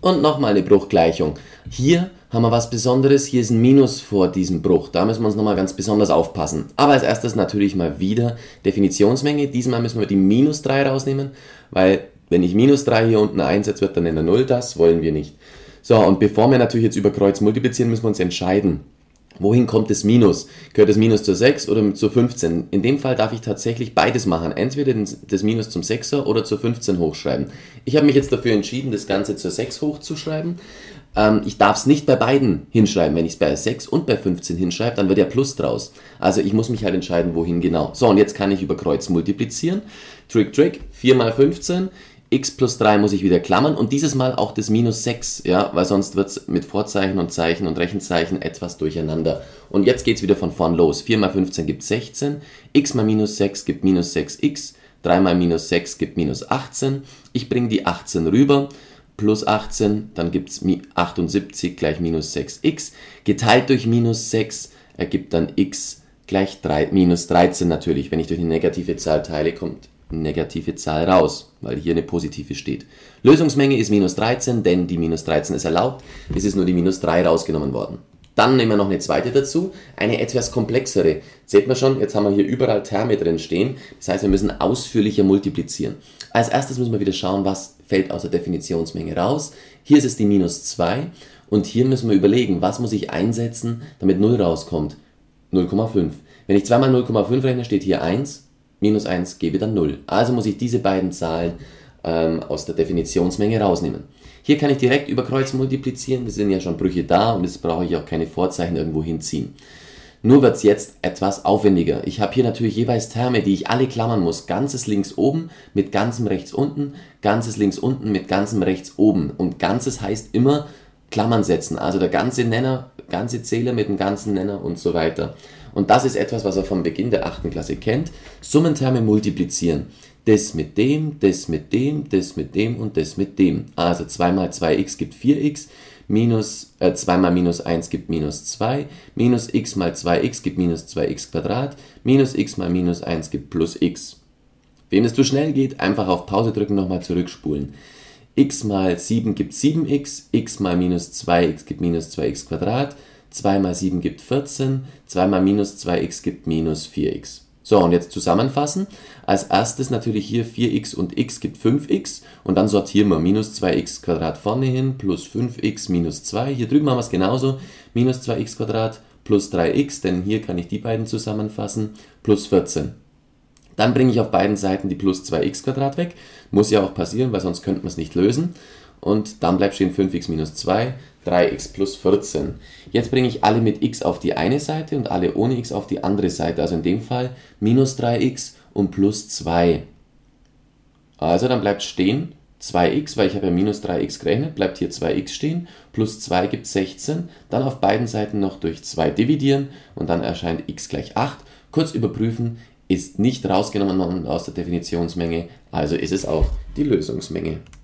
Und nochmal eine Bruchgleichung. Hier haben wir was Besonderes, hier ist ein Minus vor diesem Bruch. Da müssen wir uns nochmal ganz besonders aufpassen. Aber als erstes natürlich mal wieder Definitionsmenge. Diesmal müssen wir die minus 3 rausnehmen, weil wenn ich minus 3 hier unten einsetze, wird dann in der 0. Das wollen wir nicht. So, und bevor wir natürlich jetzt über Kreuz multiplizieren, müssen wir uns entscheiden. Wohin kommt das Minus? Gehört das Minus zur 6 oder zur 15? In dem Fall darf ich tatsächlich beides machen. Entweder das Minus zum 6er oder zur 15 hochschreiben. Ich habe mich jetzt dafür entschieden, das Ganze zur 6 hochzuschreiben. Ich darf es nicht bei beiden hinschreiben. Wenn ich es bei 6 und bei 15 hinschreibe, dann wird ja Plus draus. Also ich muss mich halt entscheiden, wohin genau. So, und jetzt kann ich über Kreuz multiplizieren. Trick, 4 mal 15. X plus 3 muss ich wieder klammern und dieses Mal auch das minus 6, ja, weil sonst wird es mit Vorzeichen und Zeichen und Rechenzeichen etwas durcheinander. Und jetzt geht es wieder von vorn los. 4 mal 15 gibt 16, x mal minus 6 gibt minus 6x, 3 mal minus 6 gibt minus 18. Ich bringe die 18 rüber, plus 18, dann gibt es 78 gleich minus 6x. Geteilt durch minus 6 ergibt dann x gleich minus 13 natürlich. Wenn ich durch eine negative Zahl teile, kommt negative Zahl raus, weil hier eine positive steht. Lösungsmenge ist minus 13, denn die minus 13 ist erlaubt. Es ist nur die minus 3 rausgenommen worden. Dann nehmen wir noch eine zweite dazu, eine etwas komplexere. Seht man schon, jetzt haben wir hier überall Terme drin stehen. Das heißt, wir müssen ausführlicher multiplizieren. Als erstes müssen wir wieder schauen, was fällt aus der Definitionsmenge raus. Hier ist es die minus 2 und hier müssen wir überlegen, was muss ich einsetzen, damit 0 rauskommt. 0,5. Wenn ich 2 mal 0,5 rechne, steht hier 1. Minus 1 gebe dann 0. Also muss ich diese beiden Zahlen aus der Definitionsmenge rausnehmen. Hier kann ich direkt über Kreuz multiplizieren, es sind ja schon Brüche da und jetzt brauche ich auch keine Vorzeichen irgendwo hinziehen. Nur wird es jetzt etwas aufwendiger. Ich habe hier natürlich jeweils Terme, die ich alle klammern muss. Ganzes links oben mit ganzem rechts unten, ganzes links unten mit ganzem rechts oben. Und Ganzes heißt immer Klammern setzen, also der ganze Nenner, ganze Zähler mit dem ganzen Nenner und so weiter. Und das ist etwas, was ihr vom Beginn der 8. Klasse kennt. Summenterme multiplizieren. Das mit dem, das mit dem, das mit dem und das mit dem. Also 2 mal 2x gibt 4x, 2 mal minus 1 gibt minus 2, minus x mal 2x gibt minus 2x Quadrat, minus x mal minus 1 gibt plus x. Wem es zu schnell geht, einfach auf Pause drücken, nochmal zurückspulen. X mal 7 gibt 7x, x mal minus 2x gibt minus 2x Quadrat, 2 mal 7 gibt 14, 2 mal minus 2x gibt minus 4x. So, und jetzt zusammenfassen. Als erstes natürlich hier 4x und x gibt 5x und dann sortieren wir minus 2x Quadrat vorne hin plus 5x minus 2. Hier drüben haben wir es genauso, minus 2x Quadrat plus 3x, denn hier kann ich die beiden zusammenfassen, plus 14. Dann bringe ich auf beiden Seiten die plus 2x Quadrat weg. Muss ja auch passieren, weil sonst könnten wir es nicht lösen. Und dann bleibt stehen 5x minus 2, 3x plus 14. Jetzt bringe ich alle mit x auf die eine Seite und alle ohne x auf die andere Seite. Also in dem Fall minus 3x und plus 2. Also dann bleibt stehen 2x, weil ich habe ja minus 3x gerechnet, bleibt hier 2x stehen. Plus 2 gibt 16. Dann auf beiden Seiten noch durch 2 dividieren und dann erscheint x gleich 8. Kurz überprüfen, ist nicht rausgenommen worden aus der Definitionsmenge, also ist es auch die Lösungsmenge.